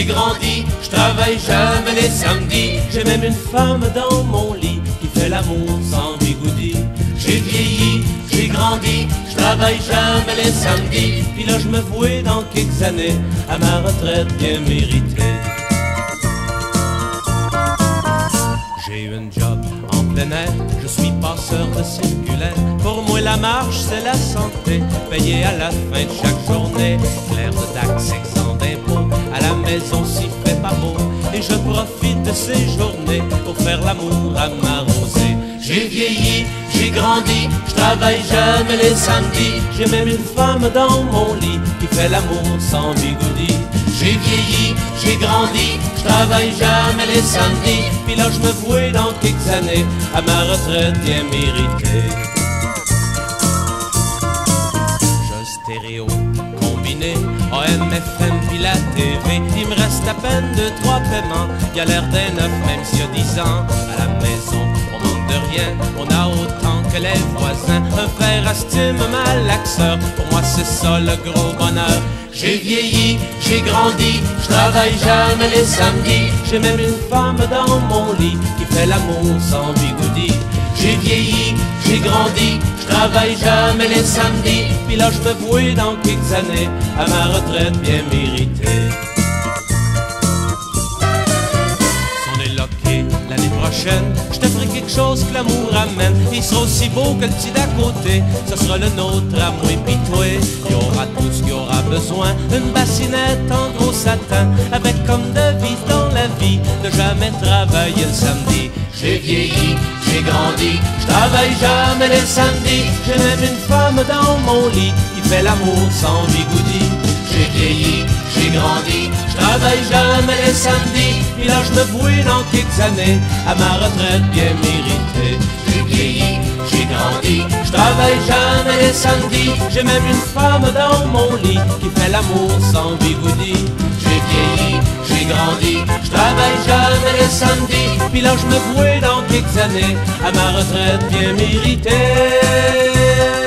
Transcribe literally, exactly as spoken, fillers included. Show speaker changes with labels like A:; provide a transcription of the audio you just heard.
A: j'ai grandi, je travaille jamais les samedis. J'ai même une femme dans mon lit qui fait l'amour sans bigoudi. J'ai vieilli, j'ai grandi, je travaille jamais les samedis. Puis là je me vouais dans quelques années à ma retraite bien méritée. J'ai eu un job en plein air, je suis passeur de circulaire. Pour moi la marche c'est la santé, payé à la fin de chaque journée. Clair de taxes, exempt d'impôts, à la maison s'y fait pas beau. Et je profite de ces journées pour faire l'amour à ma rosée. J'ai vieilli, j'ai grandi, je travaille jamais les samedis. J'ai même une femme dans mon lit qui fait l'amour sans bigoudi. J'ai vieilli, j'ai grandi, je travaille jamais les samedis. Puis là je me vouais dans quelques années à ma retraite bien méritée. J'ai stéréo combiné, A M F M puis la T V. Il me reste à peine deux, trois paiements. Y a l'air d'un neuf même s'il y a dix ans. À la maison on manque de rien, on a autant que les voisins. Un fer à stime, un malaxeur, pour moi c'est ça le gros bonheur. J'ai vieilli, j'ai grandi, je travaille jamais les samedis. J'ai même une femme dans mon lit qui fait l'amour sans bigoudi. J'ai vieilli, j'ai grandi, je travaille jamais les samedis. Puis là je me vouais dans quelques années à ma retraite bien méritée. Si on est loqué l'année prochaine, je te ferai quelque chose que l'amour amène. Il sera aussi beau que le petit d'à côté, ce sera le nôtre à moi pis toi. Il y aura tout ce qu'il y aura besoin, une bassinette en gros satin, avec comme devise dans la vie de jamais travailler le samedi. J'ai vieilli, j'ai grandi, je travaille jamais les samedis. J'ai même une femme dans mon lit qui fait l'amour sans bigoudi. J'ai vieilli, j'ai grandi, je travaille jamais les samedis. Puis là je me vouais dans quelques années à ma retraite bien méritée. J'ai vieilli, j'ai grandi, je travaille jamais les samedis. J'ai même une femme dans mon lit qui fait l'amour sans bigoudi. J'ai vieilli, j'ai grandi, je travaille jamais les samedis. Puis là je me vouais dans quelques années à ma retraite bien méritée.